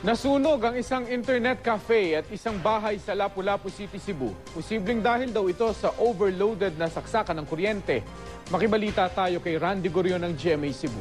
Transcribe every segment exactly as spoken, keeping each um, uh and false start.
Nasunog ang isang internet cafe at isang bahay sa Lapu-Lapu City, Cebu. Posibleng dahil daw ito sa overloaded na saksakan ng kuryente. Makibalita tayo kay Randy Gorion ng G M A Cebu.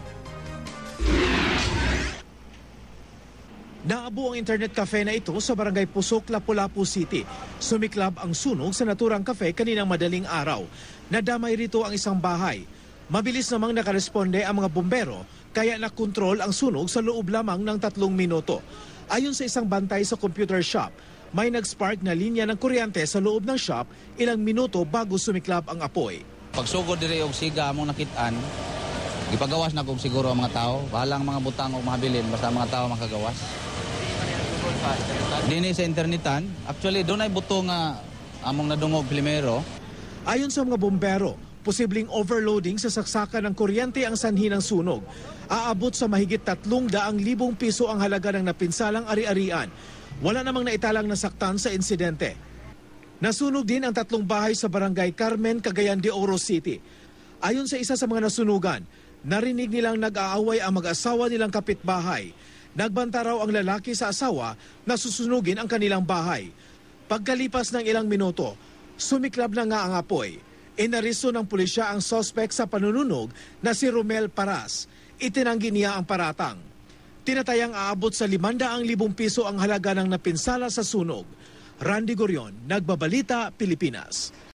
Naabo ang internet cafe na ito sa barangay Pusok, Lapu-Lapu City. Sumiklab ang sunog sa naturang cafe kaninang madaling araw. Nadamay rito ang isang bahay. Mabilis namang nakaresponde ang mga bumbero kaya nakontrol ang sunog sa loob lamang ng tatlong minuto. Ayon sa isang bantay sa computer shop, may nag-spark na linya ng kuryente sa loob ng shop ilang minuto bago sumiklab ang apoy. Pagsugod diri og siga among nakitaan, gipagawas na kog siguro ang mga tao. Bahala ang mga butang o mga bilin basta ang mga tao makagawas. Dini sa internetan, actually doon ay buto nga among nadungog primero. Ayon sa mga bumbero, posibleng overloading sa saksakan ng kuryente ang sanhi ng sunog. Aabot sa mahigit tatlong daang libong piso ang halaga ng napinsalang ari-arian. Wala namang naitalang nasaktan sa insidente. Nasunog din ang tatlong bahay sa barangay Carmen, Cagayan de Oro City. Ayon sa isa sa mga nasunugan, narinig nilang nag-aaway ang mag-asawa nilang kapitbahay. Nagbanta raw ang lalaki sa asawa na susunugin ang kanilang bahay. Pagkalipas ng ilang minuto, sumiklab na nga ang apoy. Inaristo ng pulisya ang suspect sa panununog na si Romel Paras. Itinanggi niya ang paratang. Tinatayang aabot sa limang libong piso ang halaga ng napinsala sa sunog. Randy Gorion, Nagbabalita, Pilipinas.